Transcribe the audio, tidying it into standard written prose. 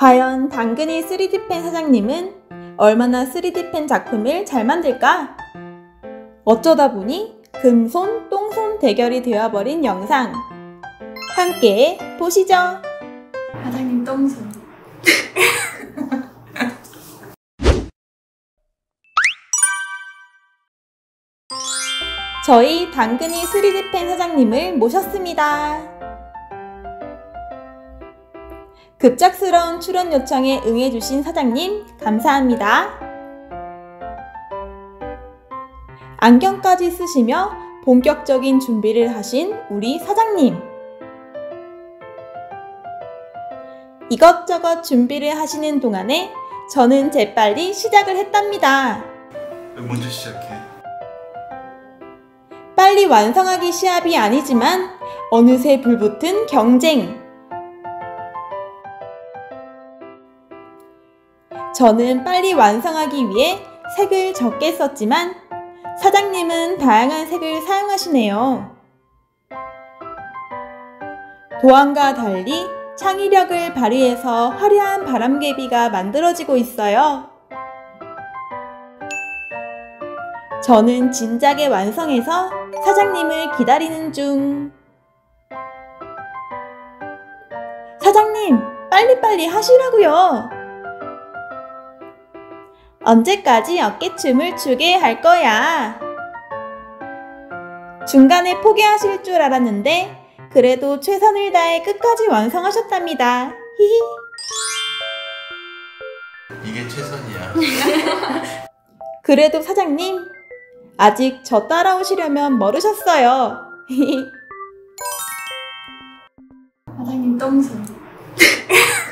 과연 당근이 3D펜 사장님은 얼마나 3D펜 작품을 잘 만들까? 어쩌다 보니 금손, 똥손 대결이 되어버린 영상. 함께 보시죠. 사장님 똥손. 저희 당근이 3D펜 사장님을 모셨습니다. 급작스러운 출연 요청에 응해주신 사장님 감사합니다. 안경까지 쓰시며 본격적인 준비를 하신 우리 사장님. 이것저것 준비를 하시는 동안에 저는 재빨리 시작을 했답니다. 먼저 시작해. 빨리 완성하기 시합이 아니지만 어느새 불붙은 경쟁. 저는 빨리 완성하기 위해 색을 적게 썼지만 사장님은 다양한 색을 사용하시네요. 도안과 달리 창의력을 발휘해서 화려한 바람개비가 만들어지고 있어요. 저는 진작에 완성해서 사장님을 기다리는 중. 사장님, 빨리빨리 하시라고요. 언제까지 어깨춤을 추게 할 거야? 중간에 포기하실 줄 알았는데 그래도 최선을 다해 끝까지 완성하셨답니다. 히히. 이게 최선이야. 그래도 사장님, 아직 저 따라오시려면 멀으셨어요. 사장님 똥손.